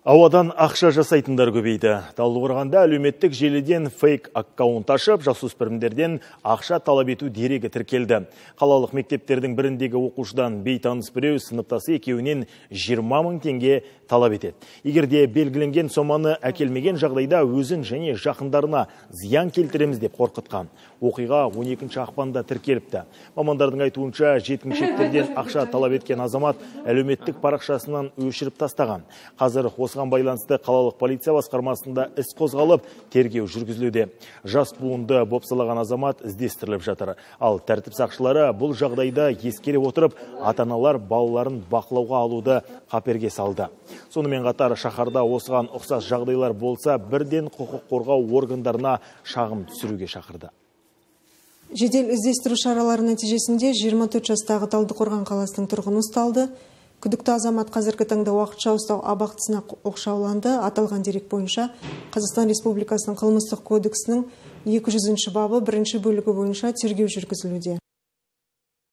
Ауадан ақша жасайтындар көбейді. Талдықорғанда әлеуметтік желіден фейк аккаунт ашып, жасөспірімдерден ақша талап ету дерегі тіркелді. Қалалық мектептердің біріндегі оқушыдан бейтаныс біреу сыныптасы екеуінен 20 мың теңге талап етеді. Егерде белгіленген соманы әкелмеген жағдайда өзін және жақындарына зиян келтіреміз деп қорқытқан. Оқиға 12 ақпанда тіркеліпті. Мамандардың айтуынша жеткіншектерден ақша талап еткен азамат әлеуметтік парақшасынан өшіріп тастаған. Қазір осыған байланысты қалалық полиция басқармасында іс қозғалып, тергеу жүргізілуде. Жас буынды бопсалаған азамат іздестіріліп жатыр. Ал тәртіп сақшылары бұл жағдайда ескере отырып, ата-аналар балаларын бақылауға алуды қаперге салды. Сонымен қатар шаһарда осыған ұқсас жағдайлар болса, бірден құқық қорғау органдарына шағым түсіруге шақырды. Жедел іздестіру шаралары нәтижесінде 24 жастағы Талдықорған қаласының тұрғыны ұсталды. Күдікті азамат қазіргі таңда уақытша ұстау абақтысына оқшауланды. Аталған дерек бойынша Қазақстан Республикасының қылмыстық кодексінің 200 бабы 1 бөлігі бойынша тергеу жүргізілуде.